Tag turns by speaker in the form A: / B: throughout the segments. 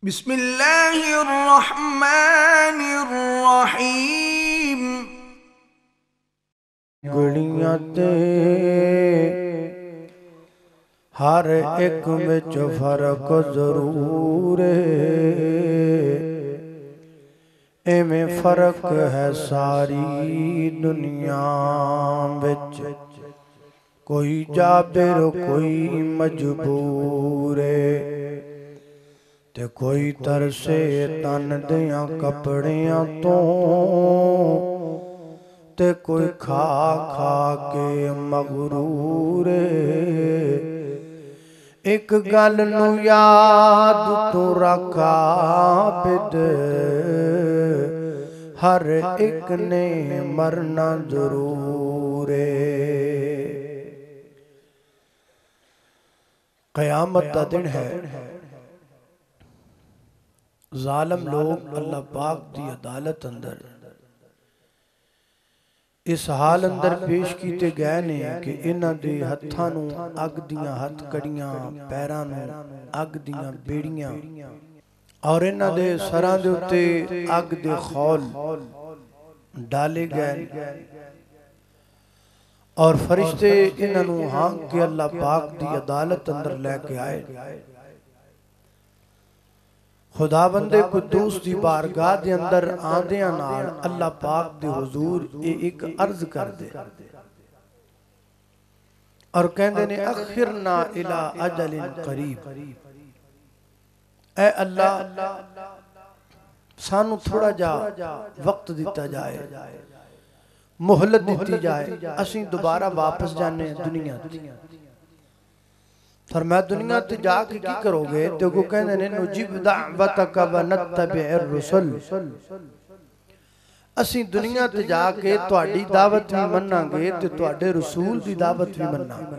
A: बिस्मिल्लाहिर्रहमानिर्रहीम।
B: गुड़ियां ते हर एक विच फर्क जरूर एवें फर्क है सारी दुनिया विच। कोई जाबिर कोई मजबूर ते कोई तरसे तन दियां कपड़ियां तो ते कोई खा खा के मगरूर। एक गल नू याद तू रखा बिद, हर एक ने मरना जरूर। क़यामत दा दिन है, ज़ालिम लोग अल्लाह पाक दी अदालत अंदर इस हाल अंदर पेश किए गए ने कि इन्हां दे हत्थां नूं अग दियां हथ कड़ियां, पैरां नूं अग दियां बेड़ियां और इन्हां दे सरां दे उत्ते अग दे खौल डाले गए और फरिश्ते इन्हां नूं हांक के अल्लाह पाक दी अदालत अंदर लेके आए। खुदाबंदे कुद्दूस दी बारगाह दे अंदर आंदियां नाल अल्लाह पाक दे हुजूर एक अर्ज कर दे और कहंदे ने अखिरना इला अजलिन करीब, ऐ अल्लाह सानू थोड़ा जा वक्त दिता जाए, मोहलत दी जाए, असीं दोबारा वापस जाने दुनिया। फरमाया दुनिया ते जाके की करोगे? ते वो कहंदे ने नुजीब दावतक व नत्तबिर रुsul, असीं दुनिया ते जाके तुहाडी दावत भी मन्नांगे ते तुहाडे रसूल दी दावत भी मन्नांगे।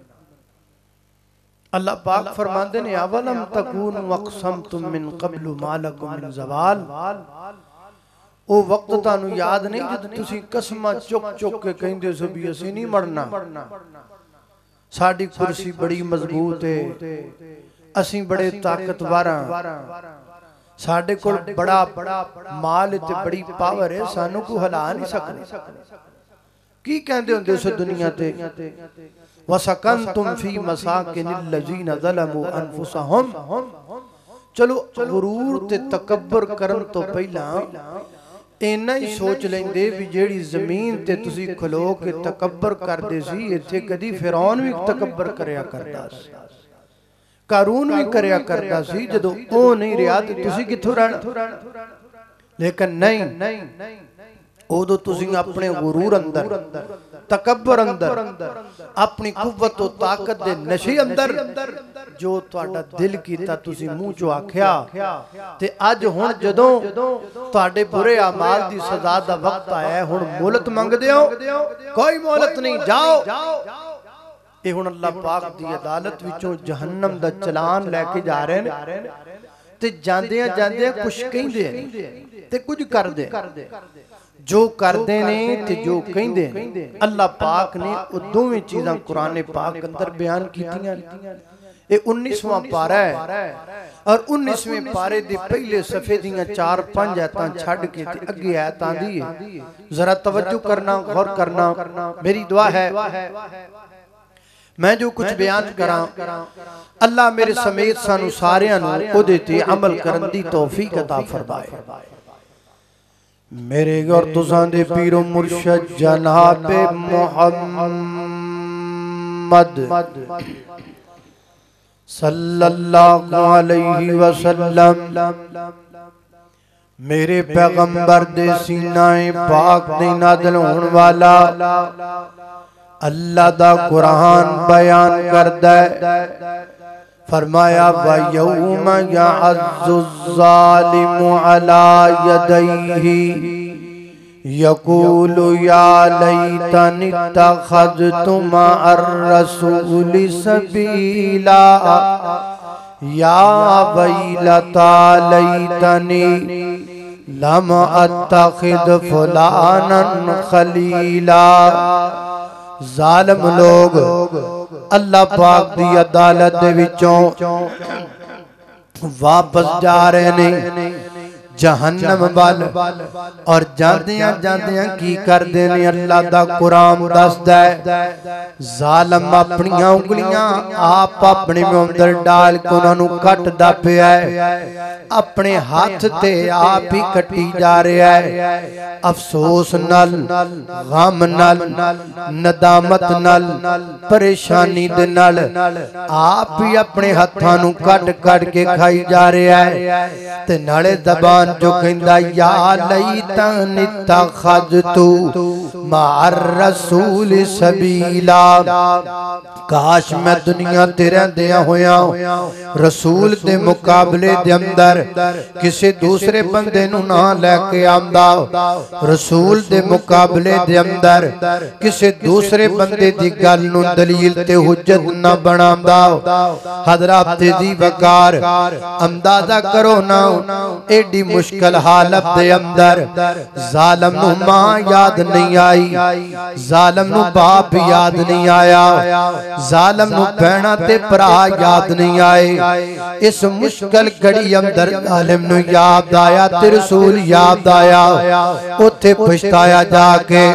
B: अल्लाह पाक फरमांदे ने अवलम तकून वक़समतुम मिन क़ब्लु मा लकुम मिन ज़वाल, ओ वक्त तानू याद नहीं जद तुसीं कसमां चुक चुक के कहिंदे सो भी असीं नहीं मरना, साड़ी कुर्सी बड़ी मजबूत है, असीं बड़े ताकतवर हां, साडे कोल बड़ा माल ते बड़ी पावर है, सानू को हिला नहीं सकदे। की कहंदे हुंदे सो दुनिया ते वसकंतुम फी मसाकिनिल लजीना ज़लमू अनफुसहुम। चलो गुरूर ते तकब्बर करन तो पहला इन्ना ही सोच लेंदे भी जेड़ी जमीन ते तुसी खलो के तकब्बर करदे सी, इत्थे कदी फिरौन भी तकब्बर करया करदा सी, कारून भी करया करदा सी, जदों ओ नहीं रहा ते तुसी कित्थों रहना। लेकिन नहीं, उदों तुसी अपने गुरूर अंदर, तकब्बर अंदर, अपनी कुव्वत और ताकत दे नशे अंदर जो तुहाडा दिल कीता तुसी मुंह चो आख्या ते अज हुण जदों तुहाडे बुरे अमाल दी सजा दा वक्त आया, हुण मोहलत मंगदे हो, कोई मोहलत नहीं, जाओ। ये हुण अल्लाह पाक दी अदालत विचों जहन्नम दा चलान लेके जा रहे ने ते जांदियां जांदियां कुछ कहिंदे ते कुछ करदे, जो करते ने ते जो कहिंदे ने। अल्लाह पाक ने वो दोवें चीज़ां कुरान पाक अंदर बयान कीतियां। ये 19वां पारा है और 19वें पारे दे पहले सफे दियां 4-5 आयतां छड्ड के ते अगे आयत आंदी है, जरा तवज्जो करना, गौर करना। मेरी दुआ है मैं जो कुछ बयान करा अल्लाह मेरे समेत सानू सारियां नू ओदे ते अमल करन दी तौफीक अता फरमाए। मेरे और तुसां दे पीरो मुर्शद जनाब मुहम्मद सल्लल्लाहु अलैहि वसल्लम, मेरे पैगंबर दे सीनाए पाक दे नाज़िल होने वाला अल्लाह दा कुरान बयान करदा है। फरमाया व यौम यअज़्ज़ु ज़ालिमु अला यदैहि यक़ूलु या लैतनी इत्तख़ज़तु मअर रसूलि सबीला या वैलता लैतनी लम अत्तख़िज़ फुलानन खलीला। जालिम लोग अल्लाह पाक दी अदालत दे विचों वापस जा रहे ने जहन्नम वाल और जांदियां जांदियां की करदे ने अल्लाह दा कुरान दसदा है जालिम अपनी उंगलियां आप अपने मुंह अंदर डाल के उन्हां नूं कटदा पिया है अपने हाथ ते आप ही कटी जा रहा है अफसोस नाल गम नाल नदामत नाल परेशानी दे नाल आप ही अपने हाथां नूं कट कट के खाई जा रहा है ते नाले दबान जो कहंदा या लैतन तखज़तु मार रसूल सबीला काश मैं दुनिया ते रहंदियां होया रसूल दे मुकाबले दे अंदर किसी दूसरे बंदे नूं ना लेके आंदा रसूल दे मुकाबले दे अंदर किसी दूसरे बंदे दी गल नूं दलील ते हुज्जत ना बनांदा हज़रात दी वकार अंदाजा करो ना एडी मुश्किल हालत दे अंदर जालिम नूं मां याद नहीं आई जालिम नूं बाप याद नहीं आया जालिम नूं भैणां ते भरा याद नहीं आए इस मुश्किल घड़ी अंदर जालिम नूं याद आया ते रसूल याद आया उत्थे पछताया जाके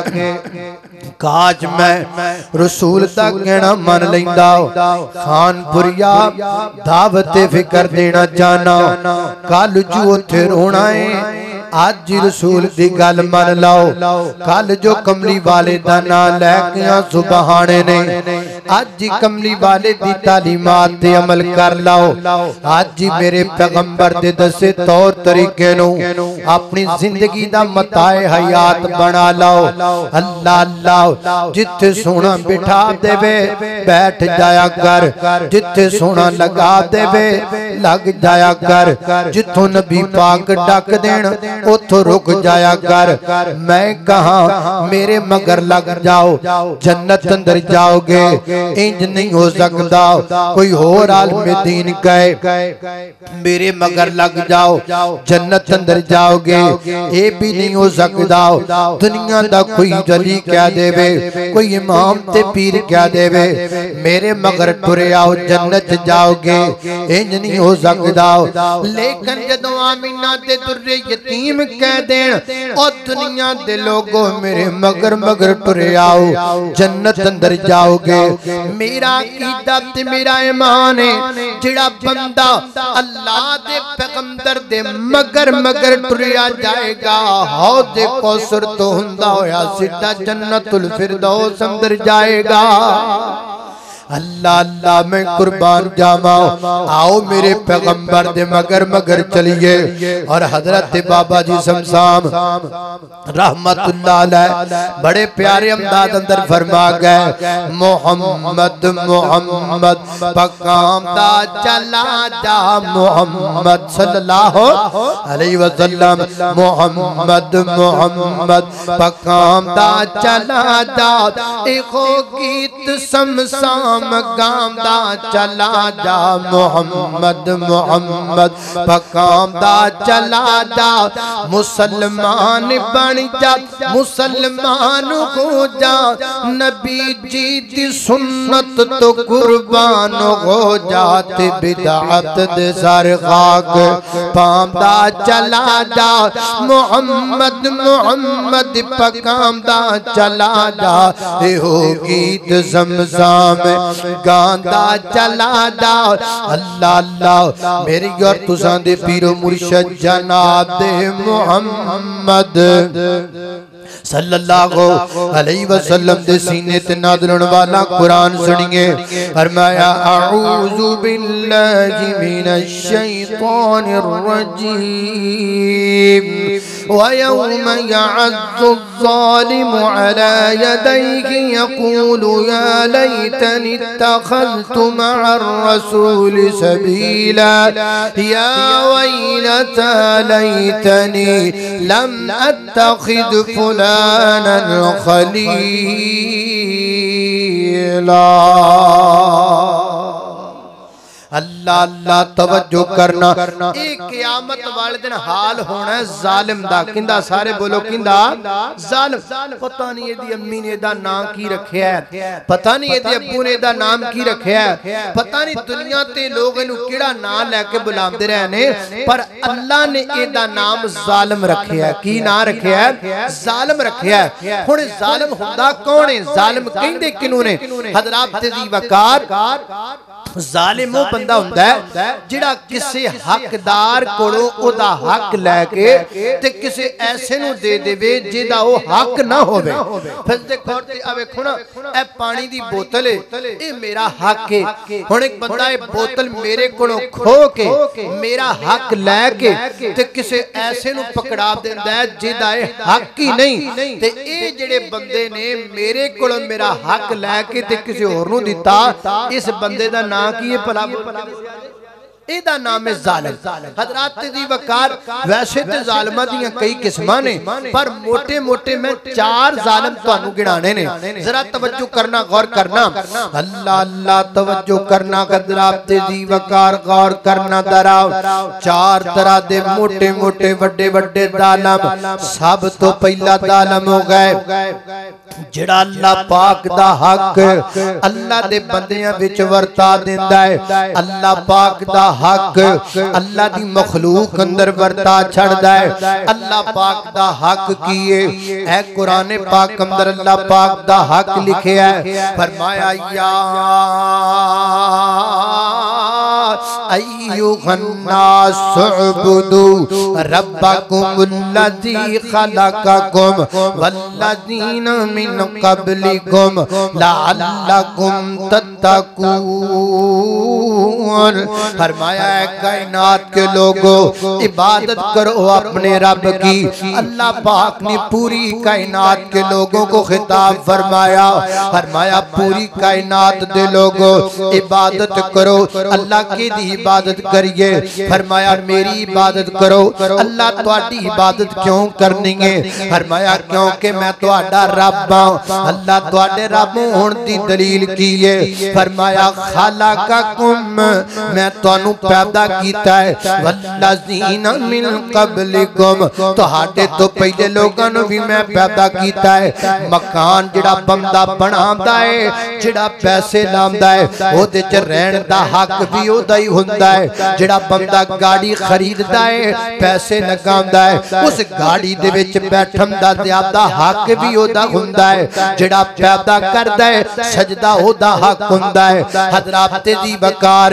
B: काश मैं रसूल दा कहना मन लैंदा खानपुरिया दावत फिकर देना चाहना कल जू उत्थे रोना है आज रसूल दी गल मन लाओ कल जो कमली वाले दा नाम लैके सुबहाने ने आज कमली वाले दी तालीमात ते अमल कर लाओ आज मेरे पैगंबर दे दसे तौर तरीके नु अपनी जिंदगी दा मताए हयात बना लाओ अल्लाह अल्लाह जिथे सोना बिठा देवे बैठ जाया कर जिथे सोना लगा देवे लग जाया कर जिथों नबी पाक डक देन उथों रुक जाया कर मैं कहा मेरे मगर लग जाओ जन्नत अंदर जाओगे इंज नहीं हो सकता कोई होर आलम दीन कहे मेरे मगर लग जाओ जन्नत अंदर जाओगे ये भी नहीं हो सकता दुनिया दा कोई जली क्या देवे कोई इमाम ते पीर क्या देवे मेरे मगर टुरे आओ जन्नत जाओगे इंज नहीं हो सकता लेकिन जदों आमीना ते दुर्रे यतीम कह देन और दुनिया दे लोगों मेरे मगर मगर टुरे आओ जन्नत अंदर जाओगे मेरा अकीदा ते मेरा ईमान है जिहड़ा बंदा अल्लाह दे पैगंबर दे मगर मगर टुरिया जाएगा हौद कौसर तो हुंदा होया सीधा जन्नतुल फिरदौस अंदर जाएगा अल्लाह अल्लाह मैं कुर्बान जावा आओ मेरे पैगंबर दे मगर मगर चलिए और हजरत बाबा जी शमशाम रहमतुल्लाह अलैह बड़े प्यारे अंदाज अंदर फरमा गए मोहम्मद मोहम्मद पकाम दा चला जा मोहम्मद सल्लल्लाहु अलैहि वसल्लम मोहम्मद मोहम्मद पकाम दा चला जा एको गीत शमशाम गांदा चला जा मोहम्मद मोहम्मद पकांदा चला जा मुसलमान बन जा मुसलमान हो जा नबी जी दी सुन्नत तो कुर्बान हो जाते बिदअत दे सर खाक पांदा चला जा मोहम्मद मोहम्मद पकांदा चला जा ए हो गीत ज़मज़म गांदा चला जा अल्लाह अल्लाह मेरी और तुसां दे पीरो मुर्शिद जनाब दे मोहम्मद सल्लल्लाहु अलैहि वसल्लम दे सीने ते नाज़िल वाला कुरान सुनिए फरमाया अऊज़ु बिल्लाहि मिनश शैतानिर रजीम व यौम यअज़्ज़ु ज़ालिमु अला यदैहि यक़ूलु या लैतनी इत्तख़ज़्तु मअर रसूल सबीला या वैलता लैतनी लम अत्तख़िज़ फुलाना खलीला अल्लाह अल्लाह अल्लाह तवज्जो करना। एक क़यामत वाले दिन हाल होना है जालिम दा। किंदा सारे बोलो किंदा? जालिम। पता नहीं इहदी अम्मी ने इहदा नाम की रखिया है, पता नहीं इहदे अब्बू ने इहदा नाम की रखिया है, पता नहीं दुनिया ते लोग इहनू किहड़ा नाम लैके बुलांदे रहे ने, पर अल्लाह ने इहदा नाम जालिम रखिया है। की नाम रखिया है? जालिम रखिया है। हुण जालिम हुंदा कौन है? जालिम कहंदे किनू ने? हज़रात दी वकार जालिम वो बंदा हुंदा है जिहड़ा किसी हकदार कोलों ओदा हक लैके ते किसी ऐसे नू दे देवे जिहदा ओ हक ना होवे। फिर देखो आ वेखो ना, ए पानी दी बोतल है, ए मेरा हक है। हुण एक बंदा ए बोतल मेरे कोलों खो के मेरा हक लैके ते किसी ऐसे नू पकड़ा देंदा है जिहदा ए हक ही नहीं, ते ए जिहड़े बंदे ने मेरे कोलों मेरा हक लैके ते किसी होर नू दिता, इस बंदे दा नाम की है भला? इहदा नाम है जालिम। हज़रात दी वकार वैसे तो जालिमां दियां कई किस्मां ने, पर मोटे मोटे मैं 4 जालिम तुहानू गिनाने ने। जरा तवज्जो करना, गौर करना। अल्लाह अल्लाह तवज्जो करना। हज़रात दी वकार गौर करना। दरा 4 तरह दे मोटे मोटे वड्डे वड्डे जालिम। सब तो पहला जालिम हो गए जिहड़ा अल्लाह पाक दा हक अल्लाह दे बंदियां विच वरता दिंदा है। अल्लाह पाक दा हक अल्लाह दी मखलूक अंदर वरता छड़दा है। अल्लाह पाक दा हक कीए है कुरान पाक अंदर अल्लाह पाक दा हक लिखिया है। फरमाया या अय्युहन्नास उअ्बुदू रब्बकुमुल्लज़ी खलक़कुम वल्लज़ीना मिन क़ब्लिकुम लअल्लकुम तत्तकून। फरमाया है कायनात के लोगों, इबादत करो अपने रब की। अल्लाह पाक ने पूरी कायनात के लोगों को खिताब फरमाया। फरमाया पूरी कायनात दे लोगों इबादत करो। अल्लाह की दी इबादत करिए। फरमाया मेरी इबादत करो। अल्लाह तुहाडी इबादत क्यों करनी है? फरमाया क्योंकि मैं तुहाडा रब हां। अल्लाह तुहाडे रब होण दी दलील की है? फरमाया खलक़कुम, मैं तुहानू पैदा कीता है, वल्लज़ीना मिन क़ब्लिकुम, तुहाडे तो पहले लोगां नू भी मैं पैदा कीता है। मकान जिहड़ा बंदा बनांदा है, जिहड़ा पैसे लांदा है, ओदे च रहण दा हक भी ओदा ही हुंदा है। जिहड़ा बंदा गाड़ी खरीददा है, पैसे लगांदा है, उस गाड़ी दे विच बैठण दा ज़्यादा हक भी ओदा हुंदा है। जिहड़ा पैदा करदा है, सजदा ओदा हक हुंदा है। हज़रात दी वकार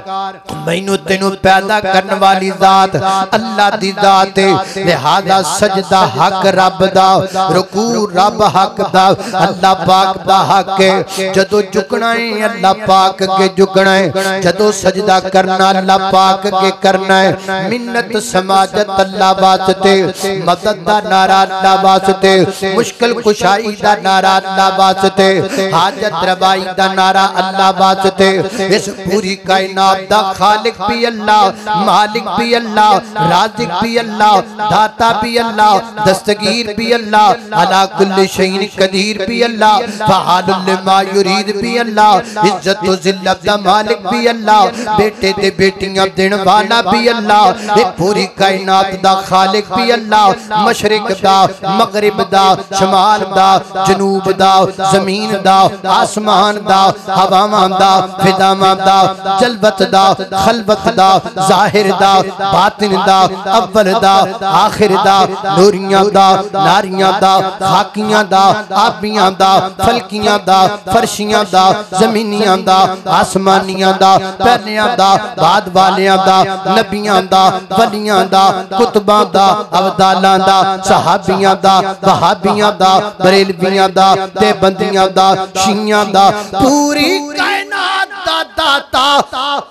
B: मैनू तेनू पैदा करने वाली जात अल्लाह दी जात है, लिहाजा सजदा हक रब दा, रुकू रब हक दा, अल्लाह पाक दा हक है। जदों झुकना है अल्लाह पाक के झुकना है, जदों सजदा करना अल्लाह पाक के करना है। मिन्नत समाजत अल्लाह वास्ते, मदद दा नारा अल्लाह वास्ते, मुश्किल कुशाई दा नारा अल्लाह वास्ते, हाजत रवाई दा नारा अल्लाह वास्ते। इस पूरी कायनात दा खालिक भी अल्लाह, मालिक भी अल्लाह, राज़िक भी अल्लाह, दाता भी अल्लाह, दस्तगीर भी अल्लाह, अला कुल्ली शैइन कदीर भी अल्लाह, फ़अालुल लिमा युरीद भी अल्लाह, इज्जत व ज़िल्लत दा मालिक भी अल्लाह, बेटे ते बेटियां देने वाला भी अल्लाह। ये पूरी कायनात दा खालिक भी अल्लाह, मशरिक दा, मगरिब दा, शमाल दा, जनूब दा, जमीन दा, आसमान दा, हवावां दा, फिजावां दा, जलवत दा, खलवत दा, जाहिर दा, बातिन दा, अव्वल दा, आखिर दा, नूरियां दा, नारियां दा, खाकियां दा, आबियां दा, फलकियां दा, फर्शियां दा, जमीनियां दा, आसमानियां दा, पहलियां दा, बाद वालियां दा, नबियां दा, वलियां दा, कुतबां दा, अवदालां दा, सहाबियां दा, वहाबियां दा, बरेलवियां दा, देवबंदियां दा, शियां दा, पूरी कायनात दा दाता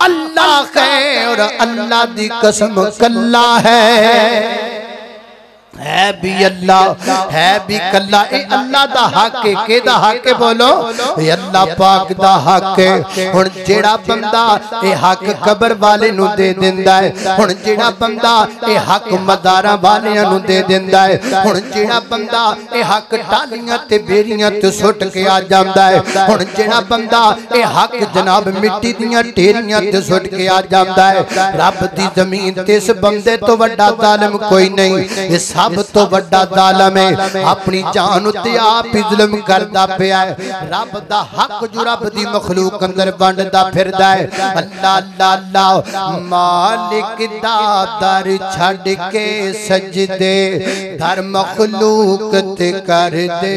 B: अल्लाह है। और अल्लाह दी कसम कल्ला है, है भी अल्लाह है भी कल्ला। ए अल्लाह दा हक है, केदा हक है बोलो? ए अल्लाह पाक दा हक है। हुण जेड़ा बंदा ए हक कबर वाले नु दे दिंदा है, हुण जेड़ा बंदा ए हक मदारा वालियां नु दे दिंदा है, हुण जेड़ा बंदा ए हक टालियां ते बेरियां ते सुट के आ जांदा है, हुण जेड़ा बंदा ए हक जनाब मिट्टी दियां ढेरियां ते सुट के आ जांदा है। रब दी जमीन ते इस बंदे तो वड्डा जालिम कोई नहीं। इस सब तो बड़ा जालिम है, अपनी जान उत्ते आप ही जुल्म करदा पिया है। रब दा हक जो रब दी मखलूक अंदर वंडदा फिरदा है। अल्लाह अल्लाह अल्लाह मालिक दा दर छड़ के सजदे दर मखलूक ते कर दे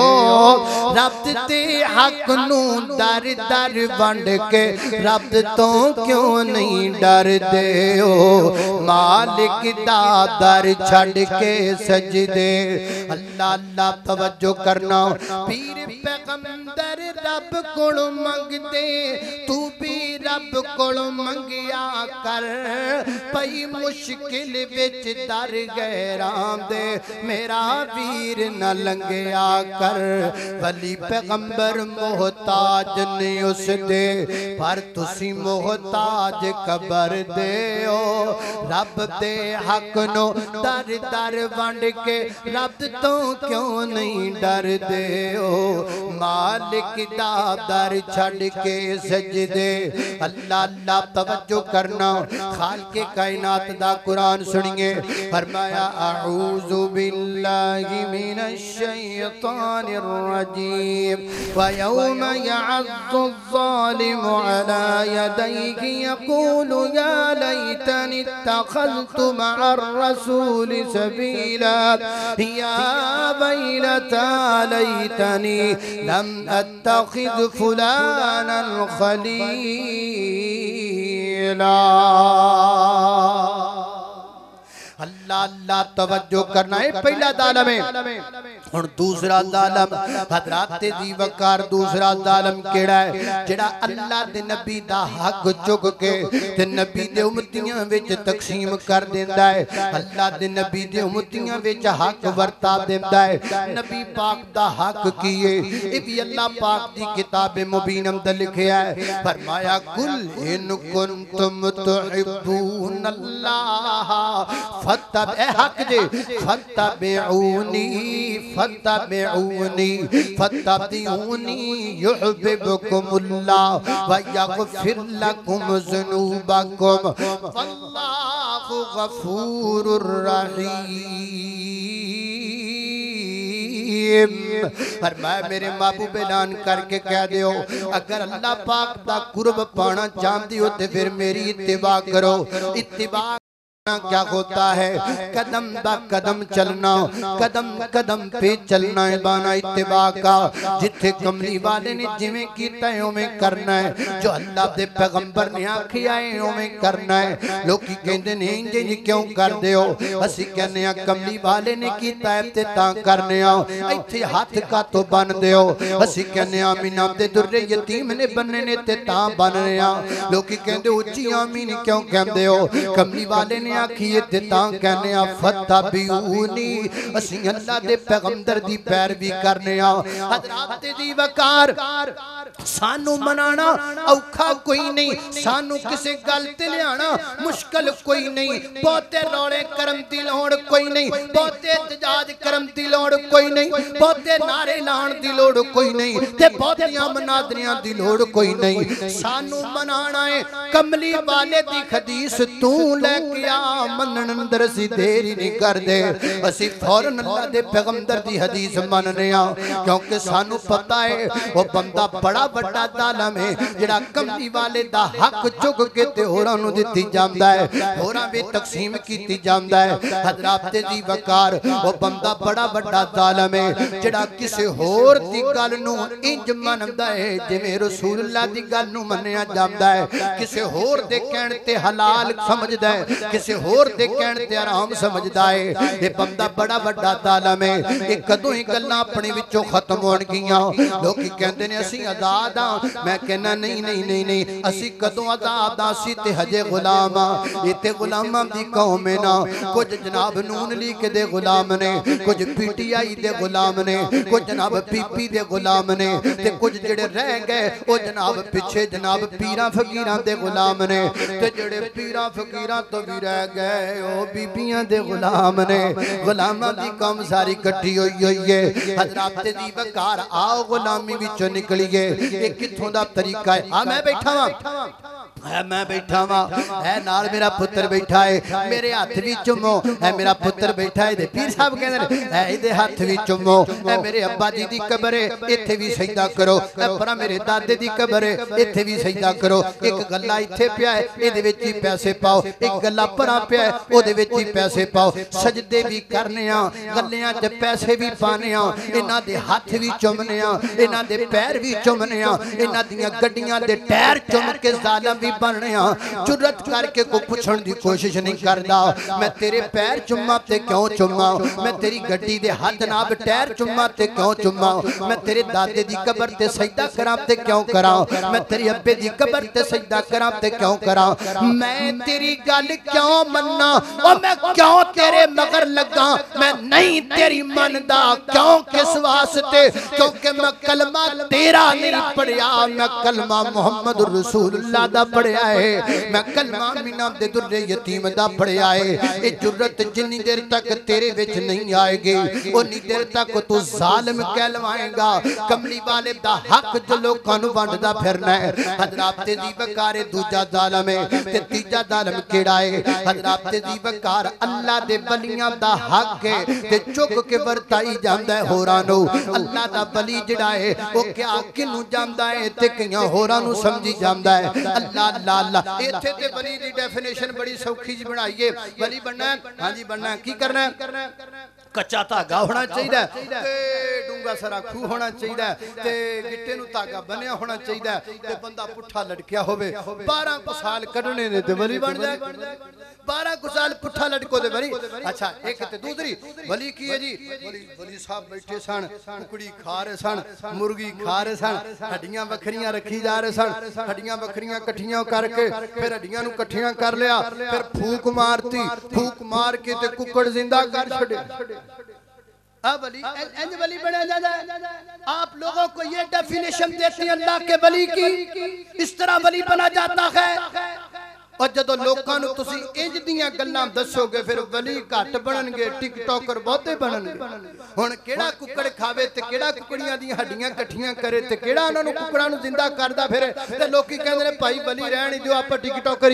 B: ओ रब दे हक नू दर दर वंड के रब तो क्यों नहीं डर दे ओ मालिक दा दर छड़ के सजदे। अल्लाह अल्लाह तवज्जो करना। पीर पैगंबर रब कोलों मंगदे, तू भी रब कोलों मंगिया कर। पई मुश्किल विच दर गैरां दे मेरा वीर न लंघिया कर। वली पैगंबर मोहताज ने उस दे पर तुसी मोहताज कबर दे ओ रब दे हक नो दर दर वंड के रब तो क्यों नहीं डर दे ओ मालिक दा दर छड़ के सजदे। अल्लाह अल्लाह तवज्जो करना। खालिक़े कायनात दा कुरान सुनिए। फरमाया अऊज़ु बिल्लाहि मिनश शैतानिर रजीम व यौम यअज़्ज़ु ज़ालिमु अला यदैहि यक़ूलु या लैतनी इत्तख़ज़्तु मअर रसूलि सबीला या वैलता लैतनी लम अत्तखिज़ फुलानन खलीला। अल्लाह अल्लाह तवज्जो करना है। पहला जालिम है। हुण दूसरा जालिम हज़रात दी वकार। दूसरा जालिम केड़ा है? जेड़ा अल्लाह दे नबी दा हक चुक के ते नबी दे उम्मतियां विच तकसीम कर देंदा है। अल्लाह दे नबी दे उम्मतियां विच हक वरता देंदा है। नबी पाक दा हक कीए ए भी अल्लाह पाक दी किताब मुबीन अंदर लिखिया है। फरमाया कुल इन कुंतुम तुहिब्बून अल्लाह फतब ए हक दे फतबिऊनी फतबिऊनी फतबिऊनी युहिब्बुकुमुल्लाह व यगफिर लकुम ज़ुनूबकुम वल्लाहु गफूरुर रहीम। फरमाया मेरे महबूब ऐलान करके कह दियो अगर अल्लाह पाक दा कुर्ब पाना चाहती हो तो फिर मेरी इत्तिबा करो। इत्तिबा क्या होता है? कदम ब कदम चलना, कदम कदम पे चलना है बाना इत्तिबा का। जिथे कमली वाले ने जिवें कीता है उवें करना है। जो अल्लाह दे पैगंबर ने आखिया है उवें करना है। लोकी कहंदे ने इंज क्यों करदे हो? असीं कहने आ कमली वाले ने कीता है ते तां करने आ। इत्थे हाथ का तो बन्नदे हो। असीं कहने आ मीना दे दुर्रे यतीम ने बन्ने ने ते तां बन रहे आ। लोकी कहंदे उच्ची आमीन क्यों कहंदे हो? कमली वाले ने आखिए ते तां कहने आ फतबिऊनी। असीं अल्लाह दे पैगंबर दी पैरवी करने आ। हज़रात दी वकार सानू मनाना औखा कोई नहीं, सानू किसी गल ते लियाना मुश्किल कोई नहीं। बहुते रौले करम दी लोड़ कोई नहीं, बहुते एहतजाज करम दी लोड़ कोई नहीं, बहुते नारे लाण दी लोड़ कोई नहीं, ते बहुतियां मनादरियां दी लोड़ कोई नहीं। सानू मनाना है कमली वाले दी हदीस तू लेके आ। मनन अंदर असीं देर ही नहीं करदे, असीं फौरन अल्लाह दे पैगंबर दी हदीस मनने आ। क्योंकि सानू पता है वो बंदा बड़ा बड़ा जालिम है जिहड़ा कमली वाले दा हक चुक के ते होरां नूं दित्ती जांदा है, होरां वे तकसीम कीती जांदा है। हज़रात दी वकार वो बंदा बड़ा बड़ा जालिम है जिहड़ा किसी होर दी गल नूं इंज मनदा है जिवें रसूलुल्लाह दी गल नूं मन्निया जांदा है। किसी होर दे कहण ते हलाल समझदा है, किसी
C: किसी होर दे कहण ते आराम समझदा है। ये बंदा बड़ा वड्डा जालिम है। ये कदों ही गल्लां अपने विचों खत्म होणगियां। लोकी कहंदे ने असीं आजाद हां। मैं कहना नहीं नहीं नहीं नहीं, असीं कदों आजाद हां? असीं ते हजे गुलाम हां। ये ते गुलामां दी कौम है ना। कुछ जनाब नून लीग दे गुलाम ने, कुछ PTI दे गुलाम ने, कुछ जनाब PP दे गुलाम ने, ते कुछ जेड़े रह गए वो जनाब पिछे जनाब पीरां फकीरां दे गुलाम ने, ते जेड़े पीरां फकीरां तो भी रह गए वो बीबियां दे गुलाम ने। गुलामां दी कौम सारी इकट्ठी होई है। हजरात दी वकार आओ गुलामी विचों निकलिए। ये कित्थों दा तरीका है? आ मैं बैठा वां, मैं बैठा वां, है नाल मेरा पुत्र बैठा है, मेरे हाथ भी चुमो। है मेरा पुत्र बैठा है, पीर साहब कहंदे है इहदे हाथ भी चुमो। है मेरे अब्बा जी दी कब्र है, इत्थे भी सजदा करो। है पर मेरे दादे दी कब्र है, इत्थे भी सजदा करो। एक गल्ला इत्थे पिया है, इहदे विच ही पैसे पाओ। एक गल्ला परा पिया है, ओहदे विच ही पैसे पाओ। सजदे भी करने आ, गल्लियां च पैसे भी पाने आ, इन्हां दे हाथ भी चुमने आ, इन्हां दे पैर भी चुमने आ, इन्हां दियां गड्डियां दे टायर चुम के जालिम भी बनने आ। जुर्रत करके को पूछण दी कोशिश नहीं करदा मैं तेरे पैर चुम्मा ते क्यों चुम्मा, मैं तेरी गड्डी दे हाथ नाल टायर चुम्मा ते क्यों चुम्मा, मैं तेरे दादे दी कब्र ते सजदा करां ते क्यों करां, मैं तेरी अब्बे दी कब्र ते सजदा करां ते क्यों करां, मैं तेरी गल क्यों मन्ना ओ मैं क्यों तेरे मगर लगा, मैं नहीं तेरी मनदा क्यों किस वास्ते, क्योंकि मैं कलमा तेरा नहीं पढ़िया, मैं कलमा मुहम्मद रसूलुल्लाह दा पढ़िया है, मैं कलमा मीना दे दुर्रे यतीम दा पढ़िया है। ये जुर्रत जिन्नी देर तक तेरे विच नहीं आएगी उन्नी देर तक तू जालिम कहलवाएगा। कमली वाले दा हक जो लोकां नूं वंडदा फिरना है। हजरात दी वकारे दूजा जालिम है ते तीजा जालिम केड़ा है। हजरात दी वकार अल्लाह दे वलियां दा हक है ते चुक के वरताई जांदा है होरां नूं। अल्लाह दा वली जिहड़ा है वो क्या किनू जांदा है ते कियां होरां नूं समझी जांदा है। अल्लाह अल्लाह अल्लाह इत्थे ते वली दी डेफिनेशन बड़ी सौखी जी बनाई है। वली बनना है, हां जी बनना है, की करना है, कच्चा धागा होना चाहिए ते डूंगा सरा खूह होना चाहिए ते गिट्टे नूं धागा बनिया होना चाहिए ते बंदा पुट्ठा लटकिया होवे। 12 को साल कढने ने ते वली बन जाए। 12 को साल पुट्ठा लटको दे वली। अच्छा एक ते दूसरी वली की है जी, वली साहब बैठे सन, कुकड़ी खा रहे सन, मुर्गी खा रहे सन, हड्डियां वखरियां रखी जा रहे सन, हड्डियां वखरियां इकट्ठियां करके फिर हड्डियां नूं इकट्ठियां कर लिया, फिर फूक मारती, फूक मार के ते कुकड़ जिंदा कर छड़े। अब वली इंज वली बना जाता है। आप लोगों को ये डेफिनेशन देती है अल्लाह के वली की, इस तरह वली बना जाता है। और जदों लोकां नूं तुसीं इंज दीयां गल्लां दसोगे फिर वली घट बनणगे, टिकटॉकर बहुते बनणगे। हुण केड़ा कुकड़ खावे ते केड़ा कुकड़ियां दी हड्डियां इकट्ठियां करे ते केड़ा उन्हां नूं कुकड़ां नूं जिंदा करदा फिरे ते लोकी कहंदे ने भाई वली रहण दिओ, आपां टिकटॉकर ही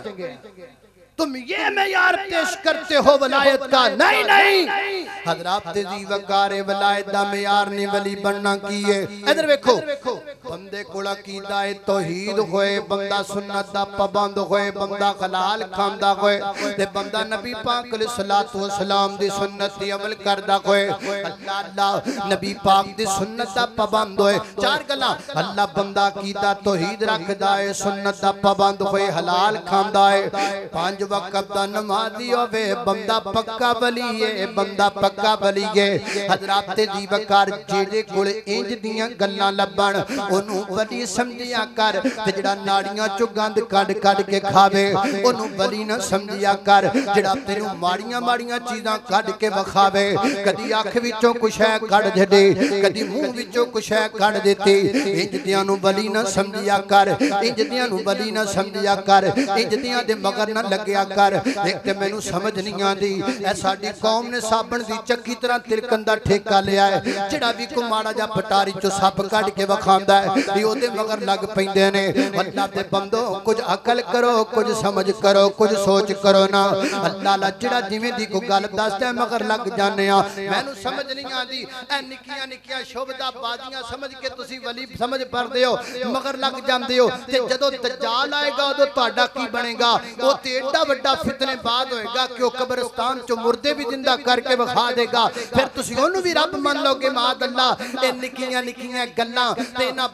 C: चंगे। तुम ये मेयार पेश करते हो वलायत का, नहीं नहीं। हजरात दी वकारे वलायत दा मेयार नहीं वली बनना की है। इधर देखो बंदे कोल अकीदा है तौहीद होए, बंदा सुन्नत दा पाबंद होए, बंदा हलाल खांदा होए ते बंदा नबी पाक अलैहिस्सलातु वस्सलाम दी सुन्नत दी अमल करदा होए, अल्लाह अल्लाह नबी पाक दी सुन्नत दा पाबंद होए। चार गल्लां अल्लाह बंदा अकीदा तौहीद रखदा है, सुन्नत दा पाबंद होए, हलाल खांदा है, 5 वक्त दा नमाजी होवे, बंदा पक्का वली है, बंदा पक्का वली है। हजरात दी वकार जेड़े कोल इंज दियां गल्लां लब्बण ओनू वली समझिया कर ते जेड़ा नाड़ियां चों गंद कढ कढ के खावे ओनू वली ना समझिया कर। जेड़ा तेनू माड़ियां माड़ियां चीज़ां कढ के वखावे, कदी अख विचों कुछ है कढ छडे, कदी मुंह विचों कुछ है कढ देती, इंज दियां नू वली ना समझिया कर, इंज दियां नू वली ना समझिया कर, इंज दियां दे मगर ना लगे कर। एक ते मैनू समझ नहीं आती ऐ साडी कौम ने साबण दी चक्की तरह तिलकन दा ठेका लिया है। जेड़ा भी को माड़ा जा पटारी चो सप कढ के वखांदा है भी ओदे मगर लग पैंदे ने। अल्लाह दे बंदो कुछ अकल करो, कुछ समझ करो, कुछ सोच करो ना। अल्लाह ला जेड़ा जिवें दी को गल दसदा है मगर लग जाने आ। मैनू समझ नहीं आती ऐ निक्कियां निक्कियां शोभदा बाजियां समझ के तुसी वली समझ पड़दे हो मगर लग जांदे हो ते जदों दज्जाल आएगा उदों तुहाडा की बनेगा। ओ ते एडा वड्डा फितने बाद होएगा कि कब्रिस्तान चो मुर्दे भी जिंदा करके विखा देगा, फिर तुसी ओनू भी रब मान लोगे। माद अल्लाह ए निक्कियां निक्कियां गल्लां ते इन्हां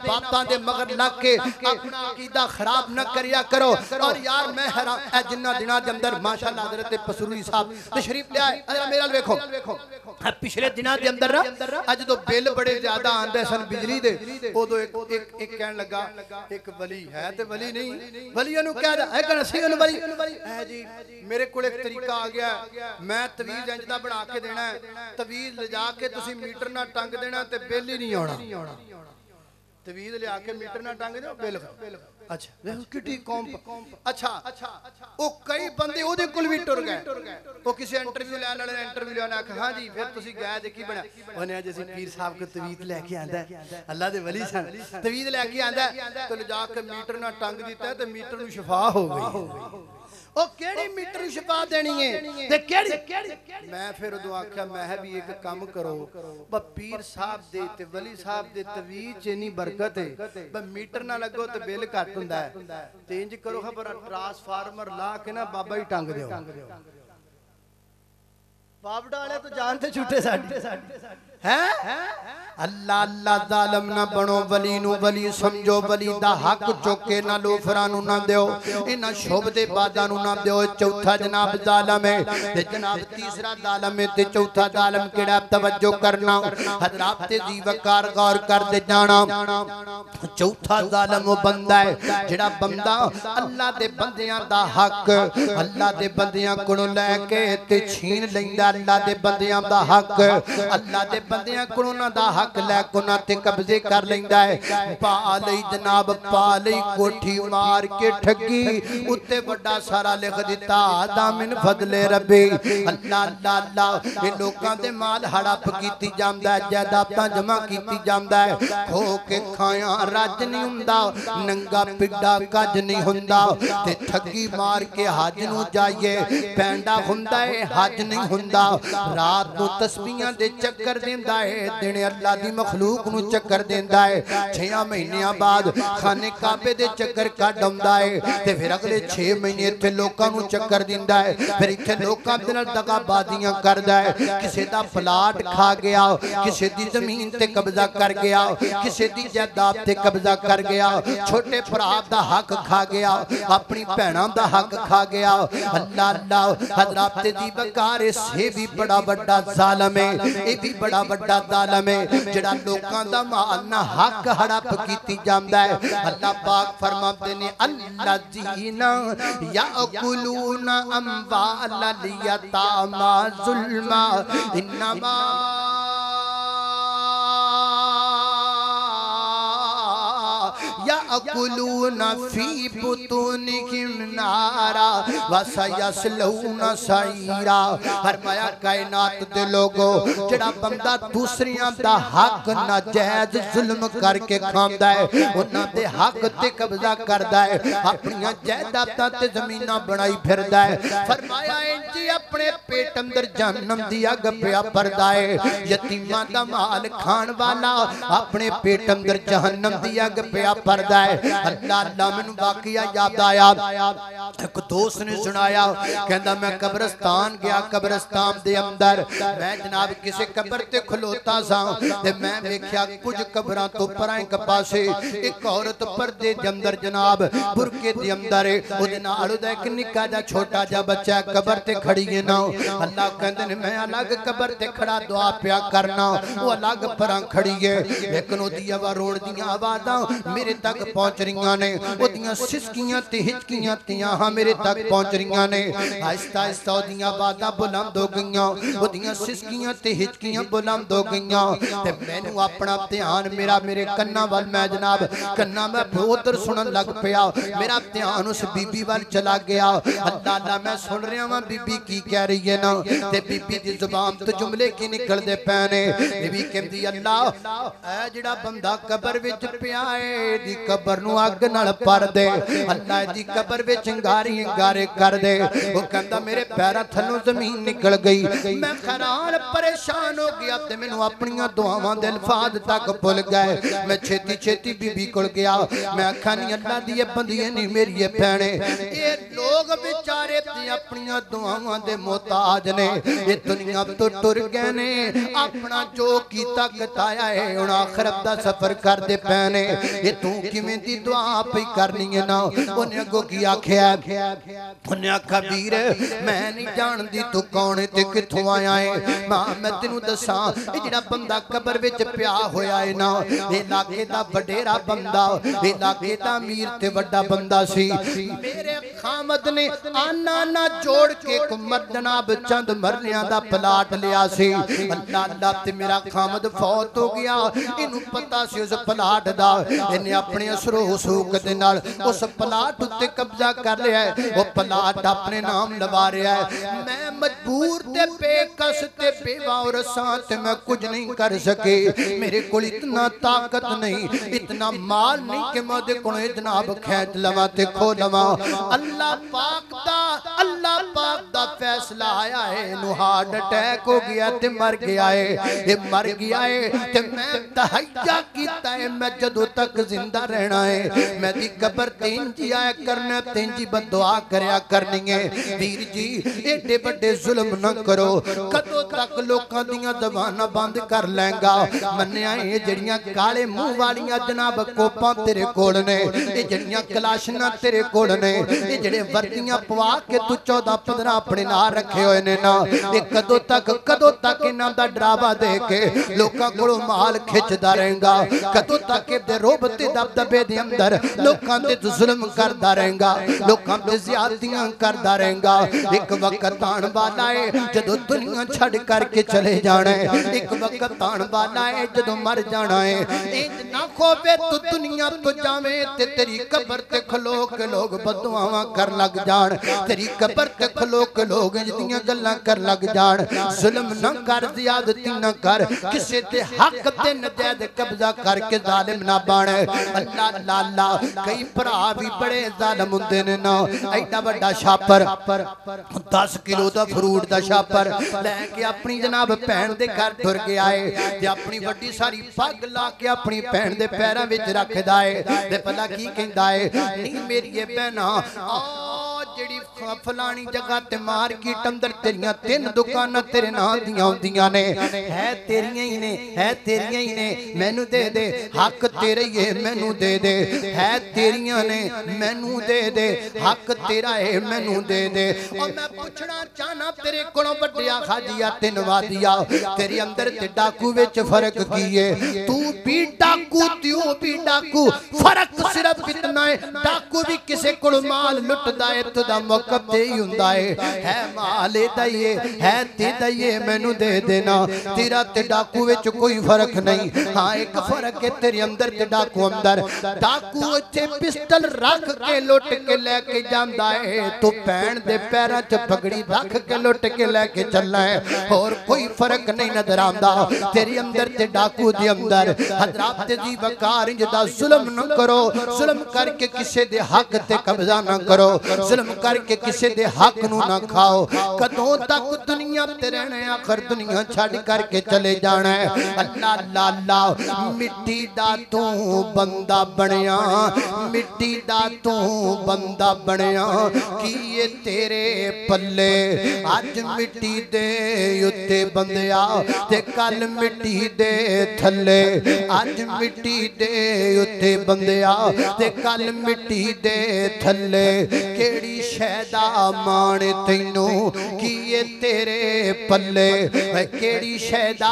C: बातों के मगर लग के अपना अकीदा खराब न करिया करो। और यार मैं हैरान जिन्ना दिनों के अंदर माशाअल्लाह हज़रत पसरूरी साहब तशरीफ ले आए। मेरा देखो पिछले दिनों के अंदर ना अज तो बिल बड़े ज्यादा आते सन बिजली दे, उदो एक कहन लगा एक वली है ते वली नहीं वलिया नु कह है कि नसी वली है जी। मेरे को एक तरीका आ गया, मैं तवीज इंज दा बना के देना है, तवीज ले जाके तुसी मीटर ना टंग देना ते बिल ही नहीं आना। तवीज ले आके मीटर ना टंग दो बिल। अच्छा देखो किटी कौम। अच्छा वो कई बंदे ओदे कोल भी टुर गए, वो किसी इंटरव्यू लैन वाले इंटरव्यू लेना आखा हां जी फिर तुसी गए ते की बना ओने अज ਅਸੀਂ पीर साहब को तवीज लेके आंदा अल्लाह दे वली सन तवीज लेके आंदा तो ले जाके मीटर ना टंग दिता ते मीटर नु शिफा हो गई। ओ केड़ी मीटर नु शिफा देनी है ते केड़ी मैं फिर उदो आख्या मैं भी एक काम करो ब पीर साहब दे ते वली साहब दे तवीज च इन्नी बरकत है ब मीटर ना लगो ते बिल घट हुंदा है ते इंज करो खबर ट्रांसफार्मर ला के ना बाबा ही टंग दियो। बाबड़ा वाले तो जानते छूटे साडी हैं। अल्लाह अल्लाह जालिम ना बनो, वली नु वली समझो, वली दा हक चुके ना लोफरा नु ना दियो, इना शुभ दे बादा नु ना दियो। चौथा जनाब जालिम है ते जनाब तीसरा जालिम है ते चौथा जालिम केड़ा तवज्जो करना हजरात ते जी वकार गौर कर दे जाना। चौथा जालिम वो बंदा है जेड़ा बंदा अल्लाह दे बंदियां दा हक अल्लाह दे बंदियां कोलों लेके ते छीन लैंदा। अल्लाह दे बंदियां दा हक अल्लाह दे बंदियां कोलों ना दा हक लैके उन्हां ते कब्जे कर लैंदा है। पा लई जनाब पा लई कोठी मार के ठगी उत्ते बड़ा सारा लिख दिता दामिन फजले रब्बी। अल्लाह अल्लाह अल्लाह ये लोकां दे माल हड़प कीती जांदा है, जायदादां जमा कीती जांदा है। खो के खाया रज नहीं हुंदा, नंगा पिड्डा कज नहीं हुंदा ते ठगी मार के हज नूं जाइए पैंडा हुंदा है हज नहीं हुंदा। रात नूं तस्बीहां दे चक्कर देंदा है, दिन अल्लाह दी मखलूक नूं चक्कर देंदा है। 6 महीनों बाद खाने काबे दे चक्कर कढ आउंदा है ते फिर अगले 6 महीने इत्थे लोकां नूं चक्कर दिंदा है। फिर इत्थे लोकां दे नाल दगाबाजियां करदा है, किसे दा प्लाट खा गया, किसे दी जमीन ते कब्जा कर गया, किसे दी जायदाद ते कब्जा कर गया, छोटे भरा दा हक खा गया, अपनी भैणां दा हक खा गया। अल्लाह अल्लाह हजरात दी बकार से भी बड़ा बड़ा जालिम है, ये भी बड़ा बड़ा जालिम है जेड़ा लोकां दा माल ना हक हड़प कीती जांदा है। अल्लाह पाक फरमाते ने अल्लाज़ीना याकुलूना अम्वाल यतामा जुल्मा इन्नमा याकुलूना फी बुतूनिहिम नारा वसयस्लूना सईरा। फरमाया कायनात दे लोगो जेड़ा बंदा दूसरियां दा हक नाजायज जुल्म करके खांदा है, उन्हां दे हक ते कब्जा करदा है, अपनी जायदादां ते ज़मीनां बनाई फिरदा है। फरमाया इंज अपने पेट अंदर जहन्नम दी अग पिया भरदा है। यतीमां दा माल खाण वाला अपने पेट अंदर जहन्नम दी अग पिया भरदा है। अल्लाह अल्लाह मैनू वाकया याद आया, एक दोस्त ने सुनाया कहंदा मैं कब्रिस्तान गया, कब्रिस्तान दे अंदर मैं जनाब किसी कब्र ते खलोता सा ते मैं देखा कुछ कब्रां तो परां एक पासे एक औरत पर्दे दे अंदर जनाब बुरके दे अंदर ओदे नाल ओदा एक निक्का जा छोटा जा बच्चा कब्र ते खड़ी है ना। अल्लाह कहंदे ने मैं अलग कब्र ते खड़ा दुआ पिया करना, वो अलग परां खड़ी है, लेकिन ओदी आवाज़ रोण दी आवाज़ां मेरे तक पहुंच रही ने, ओदियां सिसकियां ते हिचकियां तियां मेरे तक पहुंच रही ने। आहिस्ता आहिस्ता ओदियां आवाज़ां बुलंद हो गईयां, ओदियां सिसकियां ते हिचकियां बुलंद हो गईयां ते मैनू अपना ध्यान मेरा मेरे कन्ना वाल मैं जनाब कन्ना मैं उधर सुनन लग पिया, मेरा ध्यान उस बीबी वाल चला गया। अल्लाह अल्लाह मैं सुन रहा हां बीबी की कह रही है ना ते बीबी दी जुबान तो जुमले की निकलदे पए ने। बीबी कहंदी अल्लाह ऐ जेड़ा बंदा कब्र विच पिया है दी कबर नूं अग नाल भर दे, अल्लाह दी कबर विच अंगारी अंगारे कर दे। वो कहंदा मेरे पैरां थल्लों जमीन निकल गई, मैं हैरान परेशान हो गया ते मैनूं अपनियां दुआवां दे अल्फाज तक भुल गए। मैं छेती छेती बीबी कोल गया, मैं आखा नहीं अल्लाह दी बंदियां नहीं मेरी भैणे, ये लोग बेचारे ते अपनियां दुआवां दे मोहताज ने, ये दुनिया तो टुर गए ने, अपना जो कीता कताया है हुण आखिरत दा सफर करदे पए ने, ये तू किवें दी दुआ पई करनी है ना। उन्हें अगों की आखिया, उन्हें आखा वीर मैं नहीं जानदी तू कौन है ते कित्थों आया है। मां मैं तेनू दसां ये जिहड़ा बंदा कबर विच पिया होया है ना, ये इलाके दा वडेरा बंदा, इलाके दा अमीर ते वड्डा बंदा सी। मेरे खामद ने आना ना जोड़ के एक जनाब चंद मरलियां दा प्लाट लिया सी। अल्लाह अल्लाह ते मेरा खामद फौत हो गया, इनू पता सी उस प्लाट दा, इन्हें अपने असरो सूक दे नाल उस प्लाट उत्ते कब्जा कर लिया है, वो प्लाट अपने नाम लवा रहा है। मैं मजबूर ते बेकस ते बेवार सां ते मैं कुछ नहीं कर सके, मेरे को इतना ताकत नहीं, इतना माल नहीं कि मैं दे कोल जनाब खैच लवा ते खो लवा। अल्लाह पाक दा फैसला आया है, इनू हार्ट अटैक हो गया ते मर गया है, ये मर गया है ते मैं तहय्या कीता है मैं जदों तक जिंदा रहना है मैं दी कबर तेन जी आया करना, तेन जी बददुआ करया करनी है। वीर जी एडे बड़े जुल्म न करो, कदों तक लोकां दियां ज़बानां बंद कर लेंगा। मन्निया ये जड़ियां काले मुंह वालियां जनाब कोपां तेरे कोल ने, ये जड़ियां कलाशना तेरे कोल ने, ये जड़े वर्दियां पवा के तू 14-15 अपने नाल रखे हुए ने ना, ये कदों तक इन्हां दा डरावा दे के लोकां कोलों माल खिचदा रहेगा, कदों तक इहदे रोब ते दबदबे दे अंदर लोकां ते जुल्म करदा रहेगा, लोकां ते ज़्यादतियां करदा रहेगा। एक वक्त आण वाला है जदों दुनिया छड़ करके चले जाना है, एक वक्त आण वाला है जदों मर जाना है। इंज ना खोवे तू दुनिया तो जावे ते तेरी कबर ते खलो के लोग बददुआवां कर लग जान, तेरी कबर ते खलो के लोग जिदियां गल्लां कर लग जान। जुल्म न कर, ज़्यादती न कर, किसे ते हक ते नजायज कब्जा करके जालिम ना बन। अल्लाह लाला कई भरा भी बड़े जालिम हुंदे ने ना, एडा वड्डा छापर 10 किलो दा फ्रूट दा छापर लैके अपनी जनाब भैन दे घर टुर गया है ते अपनी वड्डी सारी पग ला के अपनी भैन दे पैरां विच रखदा है ते भला की कहंदा है, नहीं मेरी भैना जेड़ी फलानी जगह ते मार्केट अंदर तेरियां 3 दुकानां तेरे नाम दियां हुंदियां ने, है तेरियां ही ने, है तेरियां ही ने, मैनू दे दे, हक तेरा ही है मैनू दे दे, है तेरियां ने मैनू दे दे, हक तेरा है मैनू दे दे। और मैं पूछना चाहना तेरे कोलों वड्डिया खाजिया ते नवाजिया तेरे अंदर ते डाकू विच फर्क की है? तू भी डाकू त्यो भी डाकू, फर्क सिर्फ इतना है डाकू भी किसे कोलों माल लुटदा है दा मौकब दे ही हुंदा है माल दईए है ते दईए मैनू दे देना, तेरा ते डाकू विच कोई फर्क नहीं। हाँ एक फर्क है तेरे अंदर ते डाकू अंदर, डाकू इत्थे पिस्टल रख के लुट के लेके जांदा है, तू भैन दे पैरां च पगड़ी रख के लुट के लेके चलना है, और कोई फर्क नहीं नजर आंदा तेरे अंदर ते डाकू दे अंदर। हजरात जी वकार इंदा जुल्म न करो, जुल्म करके किसे दे हक ते कब्जा न करो, जुल्म करके किसी दे हक नू ना खाओ। कदों तक दुनिया ते रहना है, आखिर दुनिया छड़ करके चले जाना है। अल्लाह लाला मिट्टी दा तू बंदा बनया, मिट्टी दा तू बंदा बनया, की ये तेरे पल्ले अज मिट्टी दे उत्ते बंदिया ते कल मिट्टी दे थल्ले, अज मिट्टी दे उत्ते बंदिया ते कल मिट्टी दे थल्ले, केड़ी शैदा मान तैनू की ये तेरे पल्ले, केड़ी शैदा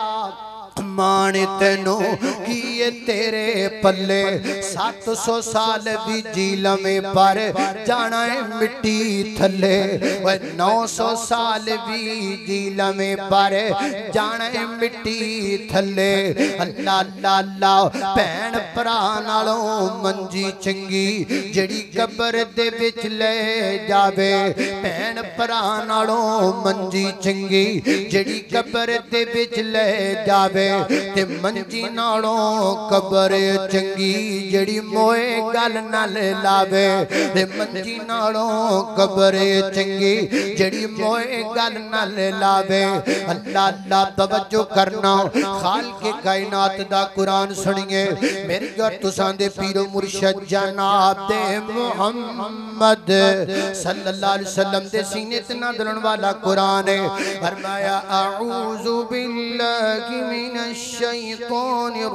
C: मान तेनू की ये तेरे पल्ले। 700 साल भी जी लमे पर जाना है मिट्टी थल्ले, 900 साल भी जी लमे पर जाना है मिट्टी थल्ले। अल्लाह अल्लाह भैन भरा नालों मंजी चंगी जड़ी कबर दे विच ले जावे, भैन भरा नालों मंजी चंगी जड़ी कबर दे विच ले जावे। ते मंजी नालों कबर चंगी जड़ी मोए गल नाल लावे ते मंजी नालों कबर चंगी जड़ी मोए गल नाल लावे। अल्लाह अल्लाह तवज्जो करना, खाल के कायनात दा कुरान सुनिए मेरी और तुसां दे पीरो मुर्शिद जनाब दे मुहम्मद सल्लल्लाहु अलैहि वसल्लम दे सीने ते नाज़िल वाला कुरान है। फरमाया अऊज़ु बिल्लाहि मिनश शैतानिर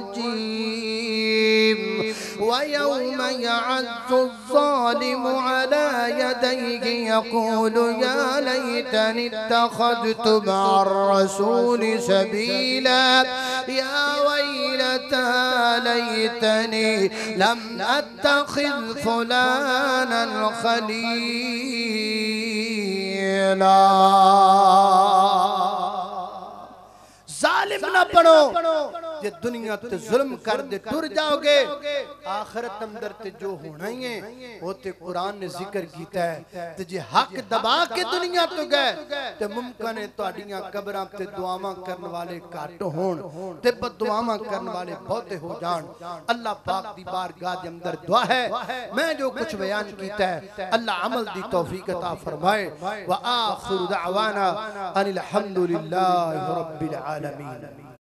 C: रजीम व यौम यअज़्ज़ु ज़ालिमु अला यदैहि यक़ूलु या लैतनी इत्तख़ज़तु मअर रसूलि सबीला या वैलता लैतनी लम अत्तखिज़ फुलानन खलीला। जालिम ना बनो, जे दुनिया ते जुल्म कर दे टुर जाओगे, आखिरत अंदर ते जो होना ही है वो ते कुरान ने जिक्र कीता है। ते जे हक दबा के दुनिया तो गए ते मुमकिन है तुहाडियां कब्रां ते दुआवां करने वाले घट होण ते बददुआवां करने वाले बहुते हो जान। अल्लाह पाक दी बारगाह दे अंदर दुआ है, मैं जो कुछ बयान कीता है अल्लाह अमल दी तौफीक अता फरमाए। व आखिरु दअवाना अनिल हम्दुलिल्लाहि रब्बिल आलमीन।